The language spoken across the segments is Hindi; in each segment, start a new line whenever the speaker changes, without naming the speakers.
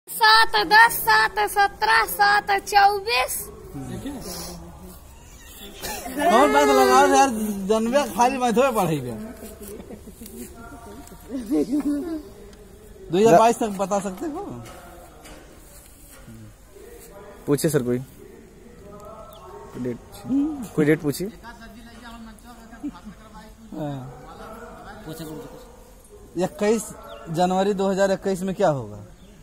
7, 10, 7, 17, 7, 24।
और बात लगाओ यार, जनवे खाली मैथवे पढ़ेगा। 2022 तक बता सकते हो?
पूछिए सर, कोई डेट पूछिए।
21 जनवरी 2021 में क्या होगा?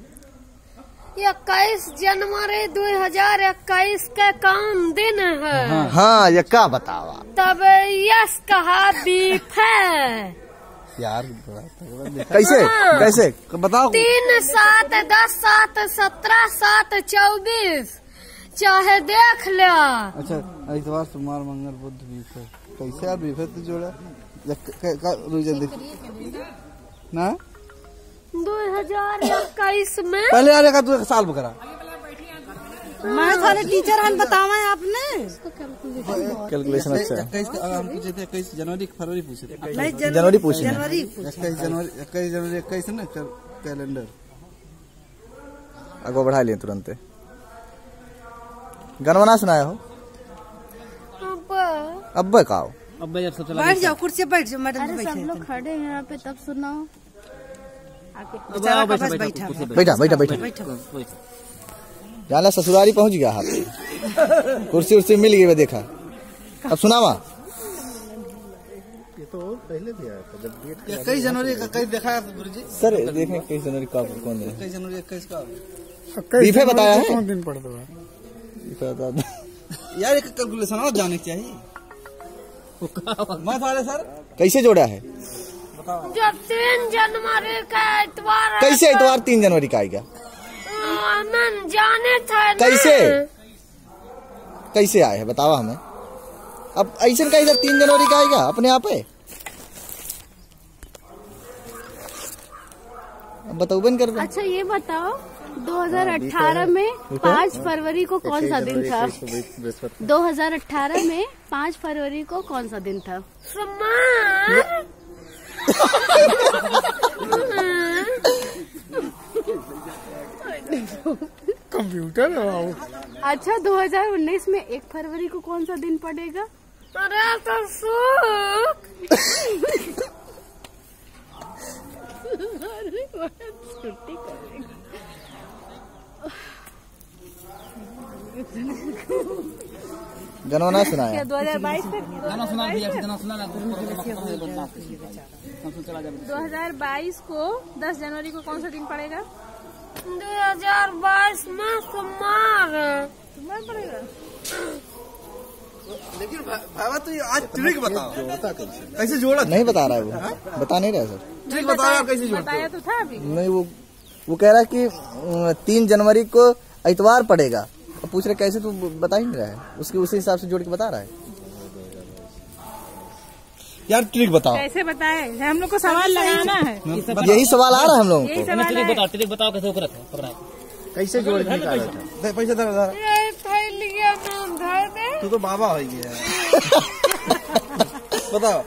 21 जनवरी 2021 का कौन दिन है?
हाँ, ये क्या बतावा?
तब यस कहा बीफ है
यार। कैसे कैसे बताओ?
3, 7, 10, 7, 17, 7, 24। चाहे देख लिया।
अच्छा, इतवार सोमवार मंगल बुध बीफ है। कैसे यार बीफ है तो जोड़ा जल्दी ना
2021 में
पहले यार का 2 साल बकरा
मैथ वाले टीचर हम बतावा आपने
कैलकुलेशन। अच्छा,
21 जनवरी फरवरी पूछे थे।
जनवरी पूछे।
21 जनवरी 21 ना कैलेंडर
आगे बढ़ा लिए तुरंत। गनवना सुनाया हो? अब काओ
बैठ जाओ, कुर्सी बैठ जाओ मैडम।
अरे सब लोग खड़े हैं यहाँ पे, तब सुनाओ।
बैठा बैठा बैठा। जाना ससुरारी पहुंच गया हाथ, कुर्सी उर्सी मिल गई। देखा, अब सुनावा।
ये तो पहले भी आया था जब 21 जनवरी का कहीं देखा है गुरुजी?
सर देखें 21 जनवरी का कौन है?
21 जनवरी 21 का
बीफे बताया है।
कौन दिन पड़ दो
यार, एक कैलकुलेशन और जाने चाहिए। मैं वाले सर
कैसे जोड़ा है?
जब 3 जनवरी का इतवार।
कैसे इतवार 3 जनवरी का आएगा?
मन जाने था ना।
कैसे कैसे आए है बतावा हमें। अब ऐसे कैसे 3 जनवरी का आएगा अपने आप है? बताओ कर।
अच्छा ये बताओ, 2018 में 5 फरवरी को कौन सा दिन था? 2018 में 5 फरवरी को कौन सा दिन था?
कंप्यूटर।
अच्छा, 2019 में 1 फरवरी को कौन सा दिन पड़ेगा? अरे तो छुट्टी करेगा।
गनवना सुनाया?
2022 तक 2022 को 10 जनवरी को कौन सा दिन पड़ेगा? 2022 में सोमवार पड़ेगा।
लेकिन भाई तो आज ट्रिक बताओ, कैसे जोड़ा?
नहीं बता रहा है वो, बता नहीं रहा सर।
ट्रिक बताओ कैसे जोड़ा?
बताया तो था अभी।
नहीं, वो कह रहा है कि 3 जनवरी को इतवार पड़ेगा। अब पूछ रहे कैसे, तू बता ही नहीं रहा है। उसके उसी हिसाब से जोड़ के बता रहा है।
यार ट्रिक बताओ।
कैसे बताए? हम लोग को सवाल लगाना है।
यही सवाल आ रहा है हम लोगों को।
ट्रिक बताओ कैसे ऊपर
कैसे जोड़ के निकाला था?
पैसा धर तू तो बाबा हो गया। बताओ।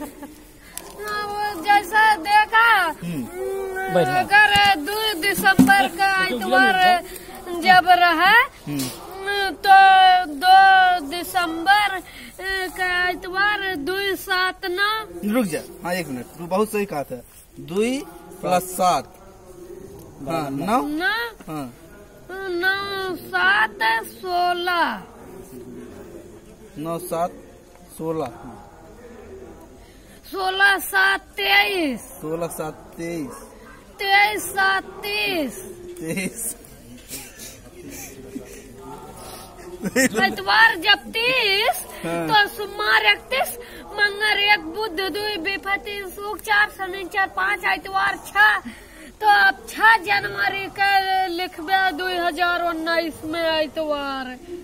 जैसा देखा, अगर 2 दिसंबर का इतवार जब रहा तो 2 दिसंबर का इतवार 2, 7, 9।
रुक जा, हाँ 1 मिनट, तू बहुत सही कहा था। 2 + 7 हाँ 9 हाँ
9, 7, 16।
9, 7, 16
16, 7, 23।
16, 7, 23
23, 7, 30।
23
इतवार जब 30 तो सोमवार 31, मंगल 1, बुध 2, बृहस्पति शुक्र 4, शनिचर 5, इतवार 6। तो अब 6 जनवरी का लिखबे 2019 में इतवार।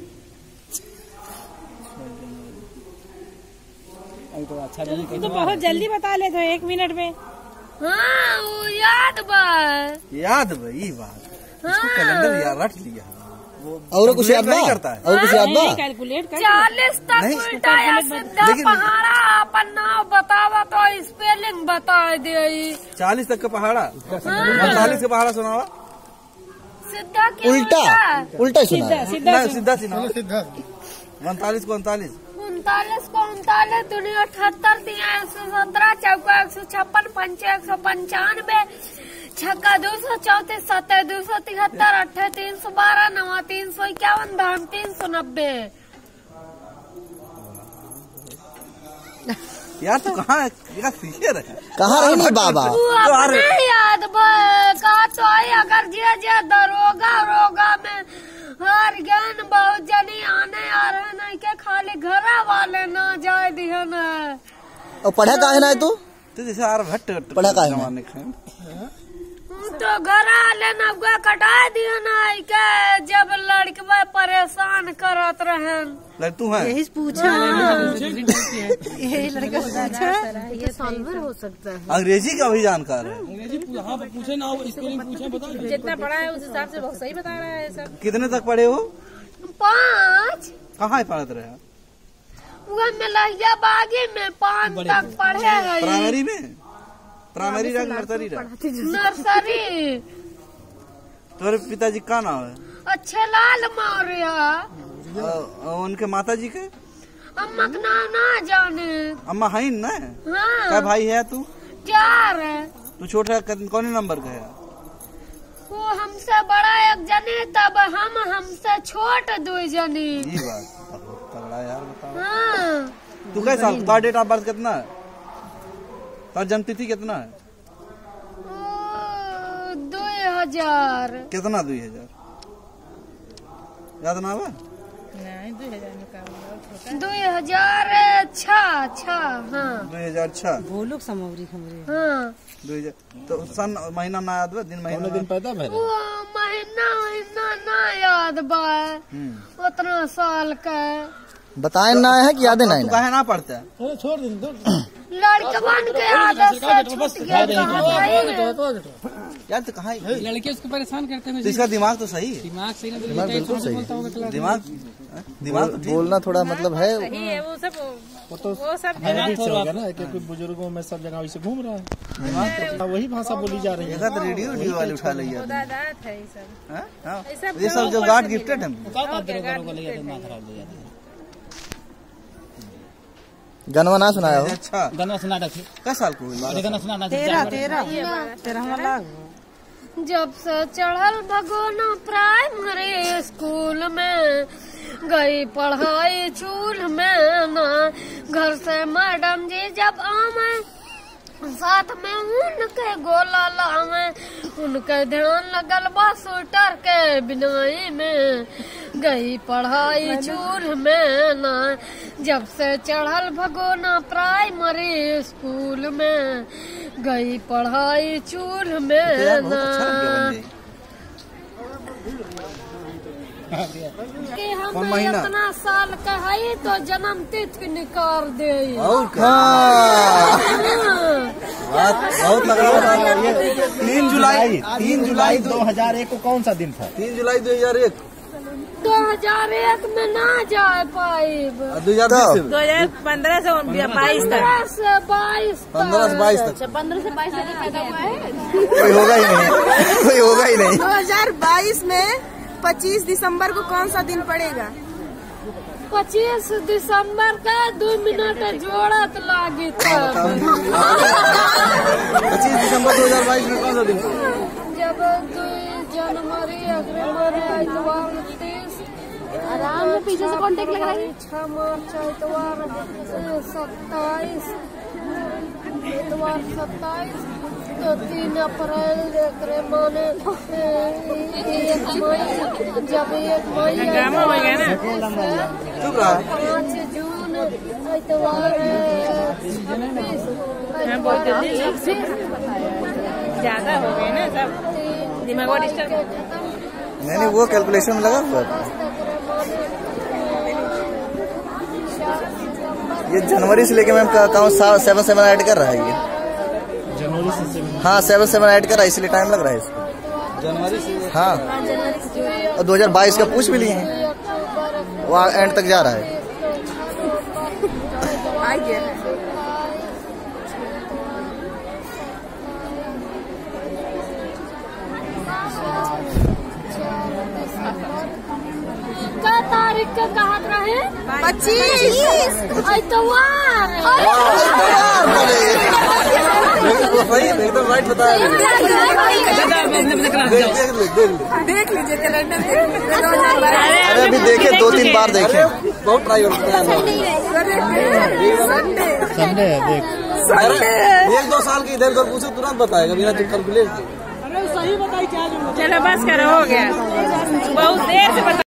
तो बहुत जल्दी बता ले तो 1 मिनट में।
हाँ वो याद बा
ये बात। इसको कैलेंडर यार रट लिया।
और कुछ याद नहीं करता है? और कुछ याद बा?
कैलकुलेट कर
40 तक उल्टा या सीधा पहाड़ा अपन नाम बतावा तो स्पेलिंग बता दे।
40 तक का पहाड़ा। 40 का पहाड़ा सुनावा।
सीधा क्या
उल्टा उल्टा ही सुना है।
सीधा सीधा 39 को 39
39 को 39 दुनिया 78 दिया 117 चौका 156 पंचे 195 छक्का 234 सत्ते 273 अट्ठे 312 नवा 351 धाम 390।
यार तू कहाँ है?
कहाँ रही नहीं बाबा?
याद कहा तो आई अगर जे दरोगा रोगा में हर ज्ञान बहुत जनी आने आ रहे नहीं के खाली घरा वाले ना जाए दिया न।
और पढ़ा काहे ना है तू?
जैसे यार भट्ट
पढ़ा काहे ना?
तो घरा वाले नौका कटा दिया ना के जब लड़कवा परेशान करत रहन।
तू है
यही पूछा यही लड़का पूछा
ये सॉल्वर हो सकता है।
अंग्रेजी का भी जानकार है।
पूछे ना स्पेलिंग पूछे बता।
जितना पढ़ा है उस हिसाब से बहुत सही बता रहा है सब।
कितने तक पढ़े हो?
5
कहाँ पढ़ते रहे?
वो मिलैया बागी में 5 तक पढ़े हैं।
प्राइमरी में? प्राइमरी रंग नर्सरी रंग
नर्सरी।
तुम्हारे पिताजी का नाम है?
अच्छे लाल मौर्य।
उनके माता जी के?
अम्मा का नाम ना जाने।
अम्मा है ना?
हाँ।
क्या भाई है तू?
4 है।
तू छोटा कौन नंबर का है?
वो हमसे बड़ा एक जने तब हम हमसे छोट 2 जने।
ये बात तगड़ा यार बताओ।
हाँ।
तू कैसा साल? तुम्हारा डेट ऑफ बर्थ कितना है? तुम्हारी जन्म तिथि कितना है?
2000।
कितना 2000 याद ना है?
2006। हाँ
2006।
बोलो समौरी खमरी।
हाँ
2000 तो सन महीना ना याद है? दिन महीना
दिन पैदा
वो महीना ना याद बा उतना साल का।
बताए ना है कि यादें नहीं
तू
ना?
काहे ना पढ़ता है?
छोड़ दे
लड़कवन के आदत से छूट गया।
यार तो कहाँ
लड़के उसको परेशान करते हैं।
तो इसका दिमाग तो सही है।
दिमाग सही
दिमाग बिल्कुल सही है।
दिमाग तो ठीक
बोलना थोड़ा मतलब है।
सही है वो सब
हैबिट से हो गया ना
कि कुछ बुजुर्गों में सब जगह वैसे घूम रहा है, वही भाषा बोली जा रही है।
तो रेडियो वाले उठा लिया।
दादात है ये सब।
ये सब जो गॉड गिफ्टेड है।
गनवा ना सुनाया हो?
अच्छा
गाना सुना था।
क्या साल को हुई?
गाना सुना था।
13
जब से चढ़ल भगोना प्राइमरी स्कूल में गई पढ़ाई चूल में ना। घर से मैडम जी जब आवे साथ में उनके गोला लावे। उनके ध्यान लगल बा स्वेटर के बिनाई में गई पढ़ाई चूल में ना। जब से चढ़ल भगोना प्राइमरी स्कूल में गई पढ़ाई चूल में ना। कि हम इतना साल का है तो जन्म तिथि निकाल दे।
बहुत तगड़ा। 3 जुलाई
2001 को कौन सा दिन था?
3 जुलाई 2001
में ना जा पाई।
2015 से 22 तक।
15 से 22 तक।
15 से 22 तक पैदा हुआ है।
कोई होगा ही नहीं, कोई होगा ही नहीं।
2022 में 25 दिसंबर को कौन सा दिन पड़ेगा?
25 दिसंबर का 2 मिनट जोड़त लागी था।
25 दिसंबर 2022 में कौन सा दिन?
जब 2 जनवरी अग्रवार इतवार 30
आराम से पीछे से कॉन्टेक्ट लगा रही।
6 मार्च इतवार 27 इतवार 27 तो 3 अप्रैल माने 1 मई। जब 1 मई 5 जून इतवार 26
ज्यादा हो गए ना सब दिमाग और डिस्टर्ब।
नहीं वो कैलकुलेशन में लगा हुआ। ये जनवरी से लेके मैम अकाउंट 7 ऐड कर रहा है ये।
जनवरी से?
हाँ 7 ऐड कर रहा है इसलिए टाइम लग रहा है इसको।
जनवरी से?
हाँ और 2022 का पूछ भी लिए हैं, वो एंड तक जा रहा है।
तारीख का कहा रहे
25
इतवार।
एकदम राइट बताया।
देख लीजिए कैलेंडर।
अरे अभी देखे 2-3 बार देखे, बहुत ट्राई होता है।
संडे है देख।
1-2 साल की इधर उधर पूछो तुरंत बताएगा बिना कैलकुलेट।
चलो बस करो, हो गया, बहुत देर से बता